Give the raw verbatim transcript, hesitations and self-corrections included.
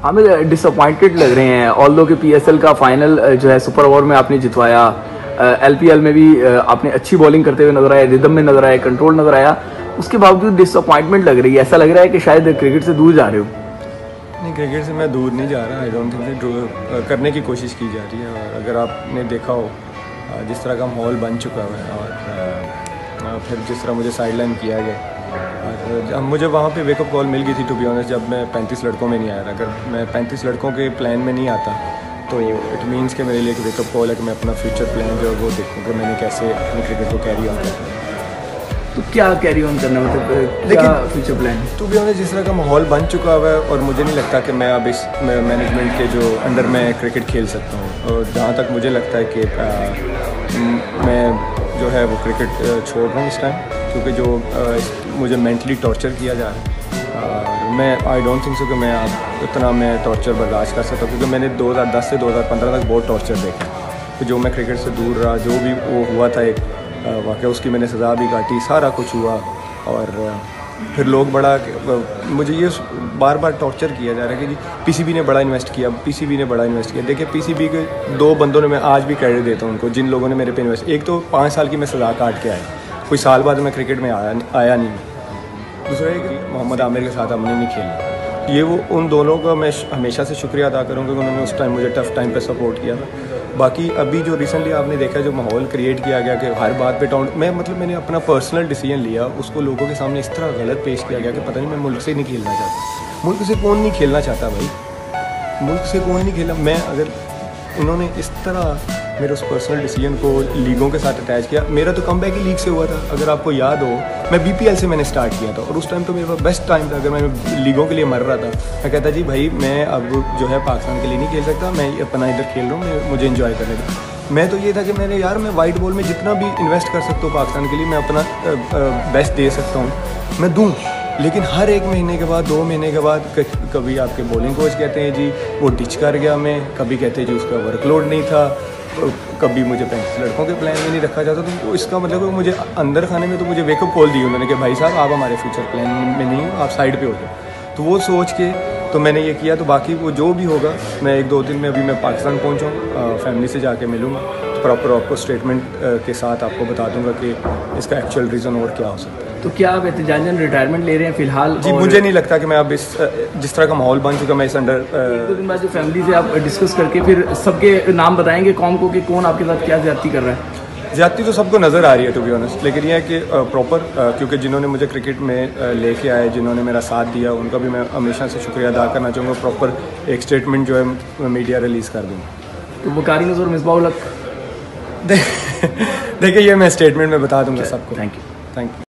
हमें डिसअपॉइंटेड लग रहे हैं, ऑल्दो कि पीएसएल का फाइनल जो है सुपर ओवर में आपने जितवाया, एलपीएल में भी आपने अच्छी बॉलिंग करते हुए नजर आए, रिदम में नजर आया, कंट्रोल नजर आया, उसके बावजूद डिसअपॉइंटमेंट लग रही है। ऐसा लग रहा है कि शायद क्रिकेट से दूर जा रहे हो। नहीं, क्रिकेट से मैं दूर नहीं जा रहा। आई डोंट थिंक करने की कोशिश की जा रही है। और अगर आपने देखा हो जिस तरह का माहौल बन चुका है और फिर जिस तरह मुझे साइड लाइन किया गया, और मुझे वहाँ पे वेकअप कॉल मिल गई थी टू बी ऑनेस्ट, जब मैं पैंतीस लड़कों में नहीं आया था। अगर मैं पैंतीस लड़कों के प्लान में नहीं आता तो इट मीन्स कि मेरे लिए एक वेकअप कॉल है कि मैं अपना फ्यूचर प्लान जो है वो देखूँ कि मैंने कैसे अपनी क्रिकेट को कैरी ऑन करना है। तो क्या कैरी ऑन करना, मतलब क्या future plan? To be honest जिस तरह का माहौल बन चुका हुआ है और मुझे नहीं लगता कि मैं अब इस मैनेजमेंट के जो अंडर में क्रिकेट खेल सकता हूँ। और जहाँ तक मुझे लगता है कि आ, मैं जो है वो क्रिकेट छोड़ रहा हूँ इस टाइम, क्योंकि जो आ, मुझे मेंटली टॉर्चर किया जा रहा है, आ, मैं आई डोंट थिंक सो कि मैं अब इतना मैं टॉर्चर बर्दाश्त कर सकता हूँ, क्योंकि मैंने दो हज़ार दस से दो हज़ार पंद्रह तक बहुत टॉर्चर देखा। तो जो मैं क्रिकेट से दूर रहा, जो भी वो हुआ था एक वाकई, उसकी मैंने सज़ा भी काटी, सारा कुछ हुआ। और फिर लोग बड़ा मुझे ये बार बार टॉर्चर किया जा रहा है कि जी पीसीबी ने बड़ा इन्वेस्ट किया, पीसीबी ने बड़ा इन्वेस्ट किया। देखिए पीसीबी के दो बंदों ने, मैं आज भी क्रेडिट देता हूँ उनको, जिन लोगों ने मेरे पे इन्वेस्ट, एक तो पाँच साल की मैं सज़ा काट के आया, कोई साल बाद मैं क्रिकेट में आया आया नहीं। दूसरा एक मोहम्मद आमिर के साथ हमने नहीं खेला। ये वो उन दोनों का मैं हमेशा से शुक्रिया अदा करूँगा कि उन्होंने उस टाइम मुझे टफ़ टाइम पे सपोर्ट किया था। बाकी अभी जो रिसेंटली आपने देखा जो माहौल क्रिएट किया गया कि हर बात पे टाउन, मैं मतलब मैंने अपना पर्सनल डिसीजन लिया, उसको लोगों के सामने इस तरह गलत पेश किया गया कि पता नहीं मैं मुल्क से नहीं खेलना चाहता। मुल्क से कौन नहीं खेलना चाहता भाई, मुल्क से कौन नहीं खेला। मैं अगर उन्होंने इस तरह मेरे उस पर्सनल डिसीजन को लीगों के साथ अटैच किया, मेरा तो कमबैक ही लीग से हुआ था। अगर आपको याद हो, मैं बीपीएल से मैंने स्टार्ट किया था और उस टाइम तो मेरे पास बेस्ट टाइम था। अगर मैं लीगों के लिए मर रहा था, मैं कहता जी भाई मैं अब जो है पाकिस्तान के लिए नहीं खेल सकता, मैं अपना इधर खेल रहा हूँ, मुझे इन्जॉय करने का। मैं तो ये था कि मैंने यार मैं वाइट बॉल में जितना भी इन्वेस्ट कर सकता हूँ पाकिस्तान के लिए, मैं अपना बेस्ट दे सकता हूँ, मैं दूँ। लेकिन हर एक महीने के बाद, दो महीने के बाद कभी आपके बॉलिंग कोच कहते हैं जी वो टिच कर गया, मैं कभी कहते हैं जी उसका वर्कलोड नहीं था, कभी मुझे पैंतीस लड़कों के प्लान में नहीं रखा जाता। तो इसका मतलब है मुझे अंदर खाने में तो मुझे वेकअप कॉल दी उन्होंने कि भाई साहब आप हमारे फ्यूचर प्लान में नहीं हो, आप साइड पे हो जाओ। तो वो सोच के तो मैंने ये किया। तो बाकी वो जो भी होगा, मैं एक दो दिन में अभी मैं पाकिस्तान पहुँचाऊँ, फैमिली से जाके मिलूँगा, तो प्रॉपर आपको स्टेटमेंट के साथ आपको बता दूंगा कि इसका एक्चुअल रीज़न और क्या हो सकता है। तो क्या आप एहतजाजन रिटायरमेंट ले रहे हैं फिलहाल? जी मुझे नहीं लगता कि मैं अब इस जिस तरह का माहौल बन चुका मैं इस अंडर दो दिन बाद जो फैमिली से आप डिस्कस करके फिर सबके नाम बताएंगे कौन को कि कौन आपके साथ क्या ज्यादती कर रहा है? ज्यादती तो सबको नज़र आ रही है टू बी ऑनेस्ट, लेकिन यह है कि प्रॉपर क्योंकि जिन्होंने मुझे क्रिकेट में लेके आए, जिन्होंने मेरा साथ दिया, उनका भी मैं हमेशा से शुक्रिया अदा करना चाहूँगा। प्रॉपर एक स्टेटमेंट जो है मीडिया रिलीज़ कर दूँगा। तो वकारी नज़र मिसबाह उल हक देखिए ये मैं स्टेटमेंट में बता दूँगा सबको। Thank you. Thank you.